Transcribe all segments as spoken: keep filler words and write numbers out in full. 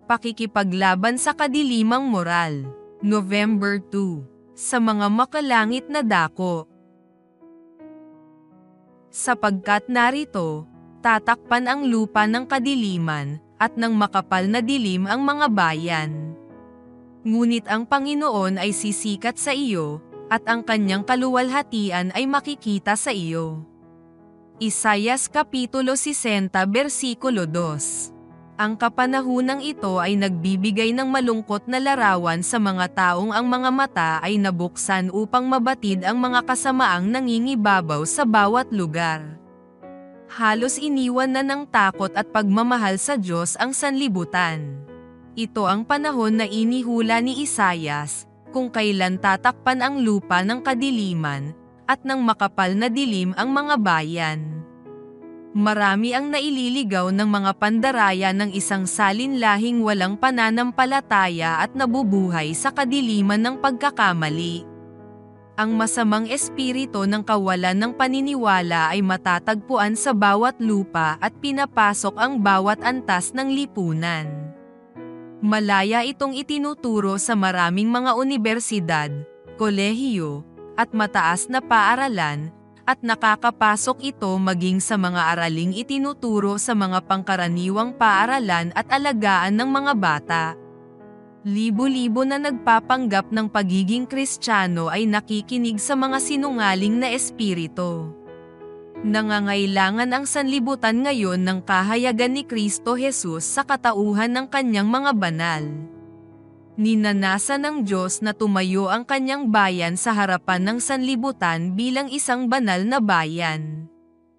Pakikipaglaban sa kadilimang moral. November two. Sa mga makalangit na dako. Sapagkat narito, tatakpan ang lupa ng kadiliman, at ng makapal na dilim ang mga bayan. Ngunit ang Panginoon ay sisikat sa iyo, at ang kanyang kaluwalhatian ay makikita sa iyo. Isayas Kapitulo sesenta versikulo dos. Ang kapanahunang ito ay nagbibigay ng malungkot na larawan sa mga taong ang mga mata ay nabuksan upang mabatid ang mga kasamaang nangingibabaw sa bawat lugar. Halos iniwan na ng takot at pagmamahal sa Diyos ang sanlibutan. Ito ang panahon na inihula ni Isayas, kung kailan tatakpan ang lupa ng kadiliman, at ng makapal na dilim ang mga bayan. Marami ang naililigaw ng mga pandaraya ng isang salinlahing walang pananampalataya at nabubuhay sa kadiliman ng pagkakamali. Ang masamang espiritu ng kawalan ng paniniwala ay matatagpuan sa bawat lupa at pinapasok ang bawat antas ng lipunan. Malaya itong itinuturo sa maraming mga unibersidad, kolehiyo, at mataas na paaralan, at nakakapasok ito maging sa mga araling itinuturo sa mga pangkaraniwang paaralan at alagaan ng mga bata. Libo-libo na nagpapanggap ng pagiging Kristiyano ay nakikinig sa mga sinungaling na espiritu. Nangangailangan ang sanlibutan ngayon ng kahayagan ni Kristo Jesus sa katauhan ng kanyang mga banal. Ninanasa ng Diyos na tumayo ang kanyang bayan sa harapan ng sanlibutan bilang isang banal na bayan.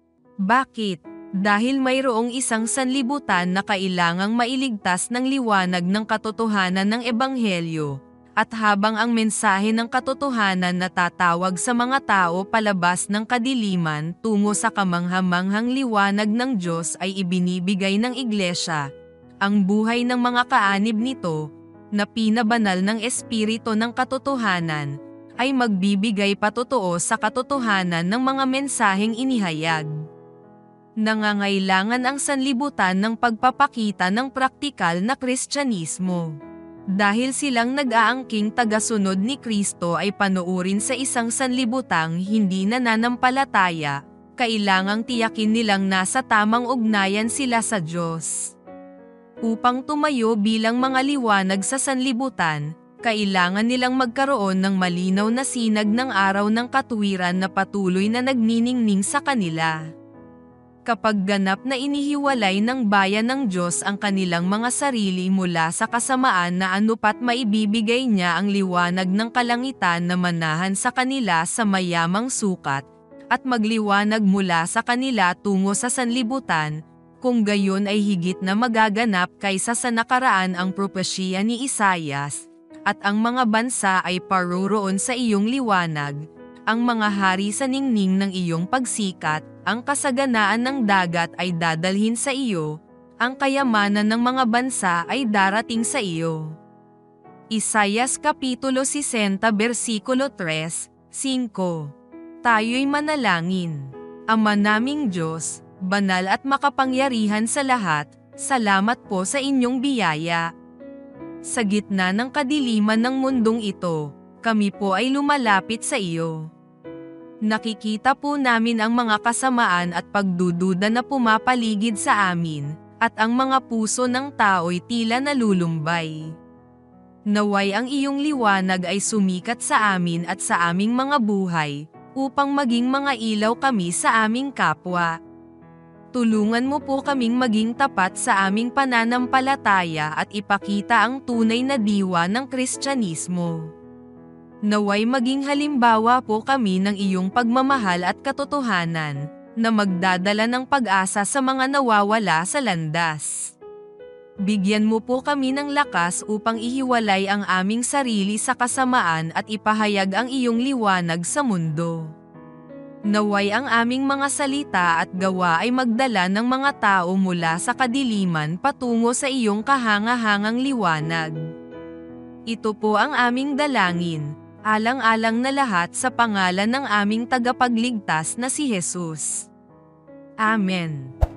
Bakit? Dahil mayroong isang sanlibutan na kailangang mailigtas ng liwanag ng katotohanan ng Ebanghelyo, at habang ang mensahe ng katotohanan na tatawag sa mga tao palabas ng kadiliman tungo sa kamanghamanghang liwanag ng Diyos ay ibinibigay ng Iglesia, ang buhay ng mga kaanib nito, na pinabanal ng espiritu ng katotohanan, ay magbibigay patotoo sa katotohanan ng mga mensaheng inihayag. Nangangailangan ang sanlibutan ng pagpapakita ng praktikal na Kristyanismo. Dahil silang nag-aangking tagasunod ni Kristo ay panuurin sa isang sanlibutang hindi nananampalataya, kailangang tiyakin nilang nasa tamang ugnayan sila sa Diyos. Upang tumayo bilang mga liwanag sa sanlibutan, kailangan nilang magkaroon ng malinaw na sinag ng araw ng katuwiran na patuloy na nagniningning sa kanila. Kapag ganap na inihiwalay ng bayan ng Diyos ang kanilang mga sarili mula sa kasamaan na anupat maibibigay niya ang liwanag ng kalangitan na manahan sa kanila sa mayamang sukat, at magliwanag mula sa kanila tungo sa sanlibutan, kung gayon ay higit na magaganap kaysa sa nakaraan ang propesya ni Isayas, at ang mga bansa ay paroroon sa iyong liwanag, ang mga hari sa ningning ng iyong pagsikat, ang kasaganaan ng dagat ay dadalhin sa iyo, ang kayamanan ng mga bansa ay darating sa iyo. Isayas Kapitulo sesenta versikulo tres, five. Tayo'y manalangin. Ama naming Diyos, banal at makapangyarihan sa lahat, salamat po sa inyong biyaya. Sa gitna ng kadiliman ng mundong ito, kami po ay lumalapit sa iyo. Nakikita po namin ang mga kasamaan at pagdududa na pumapaligid sa amin, at ang mga puso ng tao'y tila nalulumbay. Naway ang iyong liwanag ay sumikat sa amin at sa aming mga buhay, upang maging mga ilaw kami sa aming kapwa. Tulungan mo po kaming maging tapat sa aming pananampalataya at ipakita ang tunay na diwa ng Kristyanismo. Naway maging halimbawa po kami ng iyong pagmamahal at katotohanan, na magdadala ng pag-asa sa mga nawawala sa landas. Bigyan mo po kami ng lakas upang ihiwalay ang aming sarili sa kasamaan at ipahayag ang iyong liwanag sa mundo. Naway ang aming mga salita at gawa ay magdala ng mga tao mula sa kadiliman patungo sa iyong kahangahangang liwanag. Ito po ang aming dalangin, alang-alang na lahat sa pangalan ng aming tagapagligtas na si Jesus. Amen.